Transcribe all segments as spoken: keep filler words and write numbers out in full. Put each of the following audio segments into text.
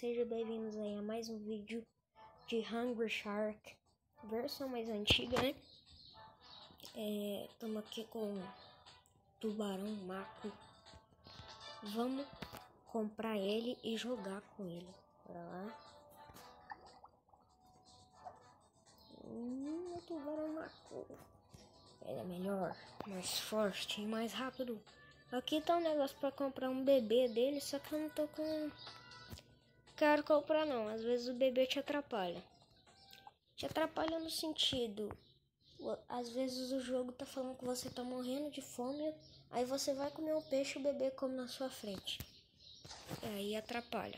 sejam bem-vindos aí a mais um vídeo de Hungry Shark, versão mais antiga, né? Estamos aqui com tubarão maco. Vamos comprar ele e jogar com ele. Bora lá. Hum, o tubarão maco. Ele é melhor, mais forte e mais rápido. Aqui tá um negócio pra comprar um bebê dele, só que eu não tô com... Quero comprar não, às vezes o bebê te atrapalha. Te atrapalha no sentido... Às vezes o jogo tá falando que você tá morrendo de fome, aí você vai comer um peixe e o bebê come na sua frente. E aí atrapalha.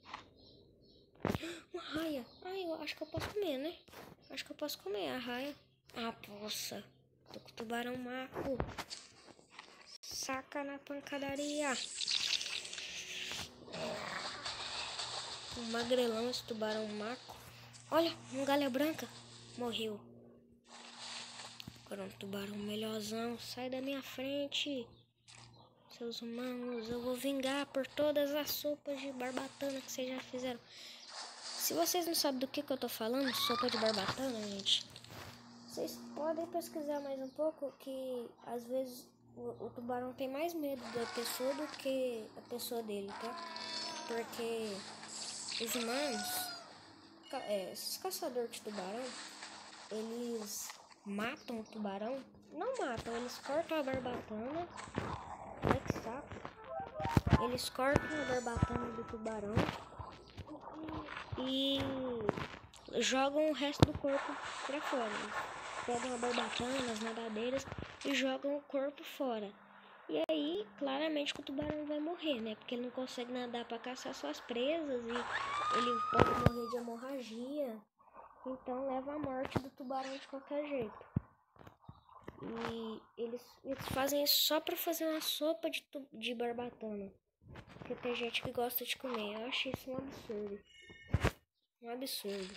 Uma raia. Ai, eu acho que eu posso comer, né? Acho que eu posso comer a raia. Ah, poça. Tô com o tubarão maco. Saca na pancadaria. Um magrelão, esse tubarão maco. Olha, um galha branca. Morreu. Agora um tubarão melhorzão. Sai da minha frente. Seus humanos, eu vou vingar por todas as sopas de barbatana que vocês já fizeram. Se vocês não sabem do que, que eu tô falando, sopa de barbatana, gente, vocês podem pesquisar mais um pouco, que às vezes o, o tubarão tem mais medo da pessoa do que a pessoa dele, tá? Porque os humanos, é, esses caçadores de tubarão, eles matam o tubarão. Não matam, eles cortam a barbatana. Olha que saco. Eles cortam a barbatana do tubarão e jogam o resto do corpo pra fora. Pegam a barbatana, as nadadeiras e jogam o corpo fora. E aí, claramente que o tubarão vai morrer, né? Porque ele não consegue nadar pra caçar suas presas e ele pode morrer de hemorragia. Então leva a morte do tubarão de qualquer jeito. E eles, eles fazem isso só pra fazer uma sopa de, de barbatana. Porque tem gente que gosta de comer. Eu acho isso um absurdo. Um absurdo.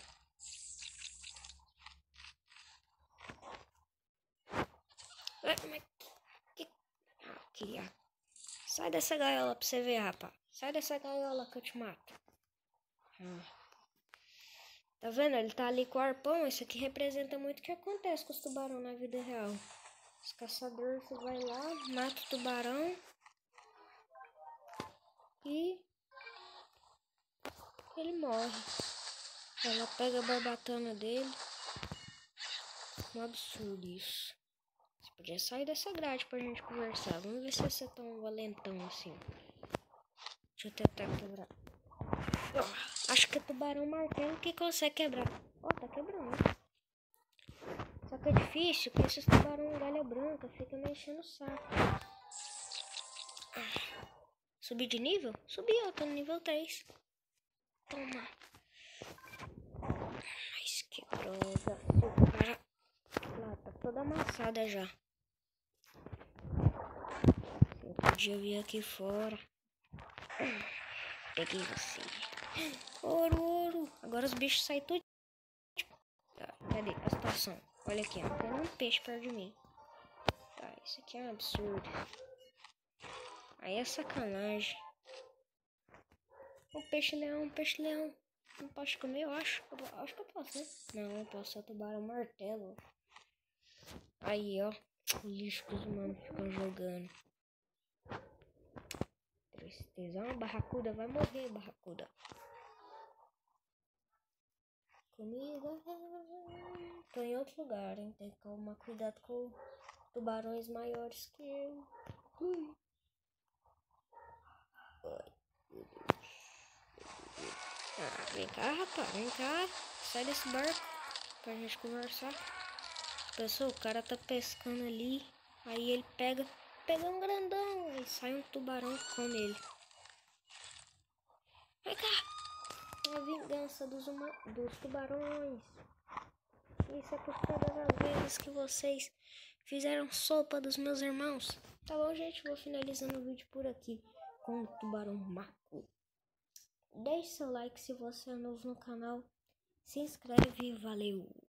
Mas que... Aqui, ó. Sai dessa gaiola pra você ver, rapaz. Sai dessa gaiola que eu te mato. Ah. Tá vendo? Ele tá ali com o arpão. Isso aqui representa muito o que acontece com os tubarão na vida real. Os caçadores, você vai lá, mata o tubarão e ele morre. Ela pega a barbatana dele. Um absurdo isso. Você podia sair dessa grade pra gente conversar. Vamos ver se você é tão valentão assim. Deixa eu tentar quebrar. Oh, acho que é tubarão martelo que consegue quebrar. Ó, oh, tá quebrando. Só que é difícil, porque esses tubarão galha branca fica me enchendo o saco. Ah, subi de nível? Subi, ó, tô no nível três. Toma. Mas que droga. Cara, lá tá toda amassada já. Eu podia vir aqui fora. Peguei você. Ouro, ouro. Agora os bichos saem tudo. Tá, cadê a situação? Olha aqui, ó. Tem um peixe perto de mim. Tá, isso aqui é um absurdo. Aí é sacanagem. Um peixe-leão, um peixe-leão. Não posso comer, eu acho. Eu acho que eu posso, né? Não, eu posso. É tubarão martelo. Aí, ó. O lixo que os humanos ficam jogando. Tristeza. Uma barracuda. Vai morrer, barracuda. Comida. Tô em outro lugar, hein? Tem que tomar cuidado com tubarões maiores que eu. Ui. Ah, vem cá, rapaz. Vem cá. Sai desse barco pra gente conversar. Pessoal, o cara tá pescando ali. Aí ele pega. Pega um grandão. Aí sai um tubarão e come ele. Vem cá. É a vingança dos, uma, dos tubarões. Isso é por todas as vezes que vocês fizeram sopa dos meus irmãos. Tá bom, gente? Vou finalizando o vídeo por aqui com o tubarão maco. Deixe seu like se você é novo no canal. Se inscreve e valeu!